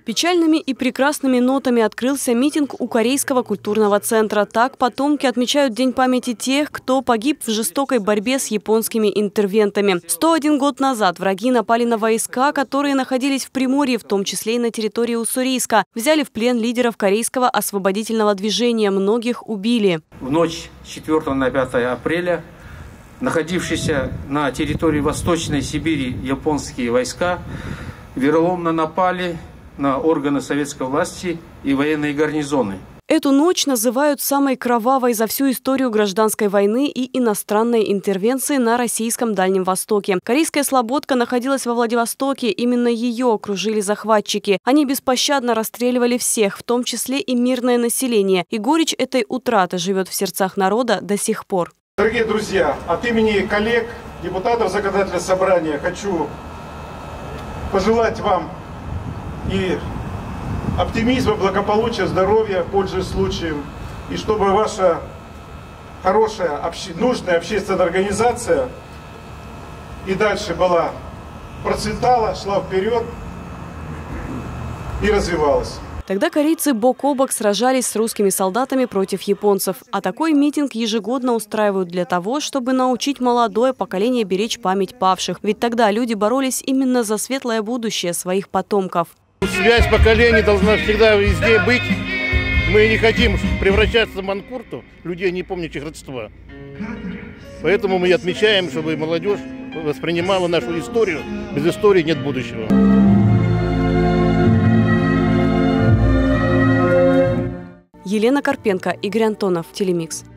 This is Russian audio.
Печальными и прекрасными нотами открылся митинг у Корейского культурного центра. Так потомки отмечают День памяти тех, кто погиб в жестокой борьбе с японскими интервентами. 101 год назад враги напали на войска, которые находились в Приморье, в том числе и на территории Уссурийска. Взяли в плен лидеров корейского освободительного движения. Многих убили. В ночь с 4 на 5 апреля находившиеся на территории Восточной Сибири японские войска вероломно напали на органы советской власти и военные гарнизоны. Эту ночь называют самой кровавой за всю историю гражданской войны и иностранной интервенции на российском Дальнем Востоке. Корейская слободка находилась во Владивостоке. Именно ее окружили захватчики. Они беспощадно расстреливали всех, в том числе и мирное население. И горечь этой утраты живет в сердцах народа до сих пор. Дорогие друзья, от имени коллег, депутатов Законодательного собрания хочу пожелать вам и оптимизма, благополучия, здоровья, пользуясь случаем. И чтобы ваша хорошая, нужная общественная организация и дальше процветала, шла вперед и развивалась. Тогда корейцы бок о бок сражались с русскими солдатами против японцев. А такой митинг ежегодно устраивают для того, чтобы научить молодое поколение беречь память павших. Ведь тогда люди боролись именно за светлое будущее своих потомков. Связь поколений должна всегда везде быть. Мы не хотим превращаться в манкурту, людей, не помнящих родства. Поэтому мы отмечаем, чтобы молодежь воспринимала нашу историю. Без истории нет будущего. Елена Карпенко, Игорь Антонов, Телемикс.